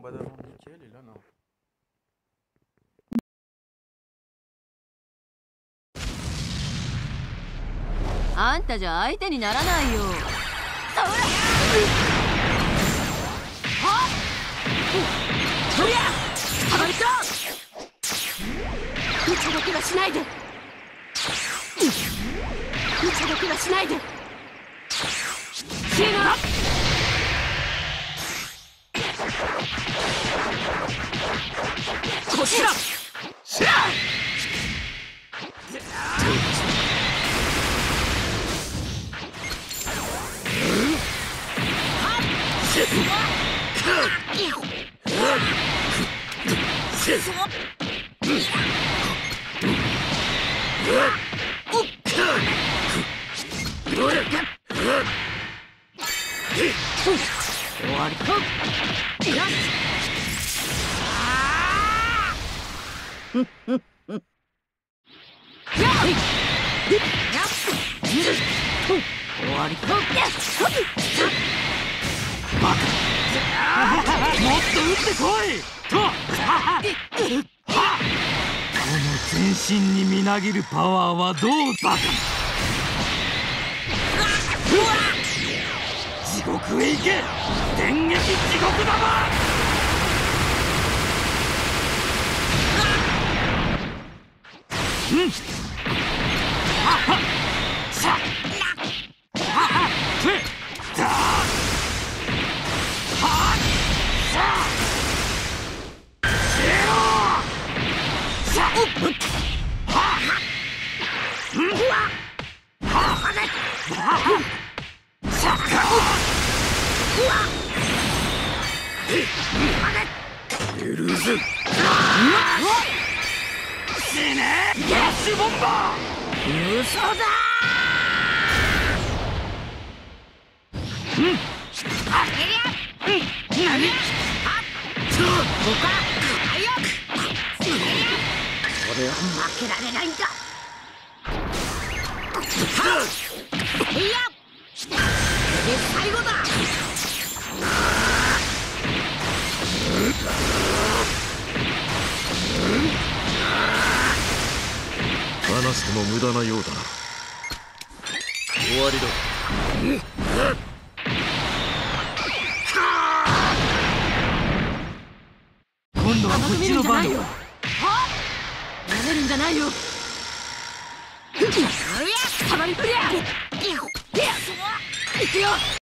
بدل nickel là non. あんたじゃ相手にならないよ。そらはっそりゃたまりか無茶だけはしないで無茶だけはしないでシーナこちらシャー終わりか終わりかバカもっと撃ってこいとこの全身にみなぎるパワーはどうバカ地獄へ行け電撃地獄玉うんはっはっさはっはっふだ許す死ねフラッシュボンバー嘘だあけりゃ何俺は負けられないんだいやこれで最後だ話しても無駄なようだな終わりだ今度はこっちの番よ。やめるんじゃないよ。たまりくりゃ。いくよ。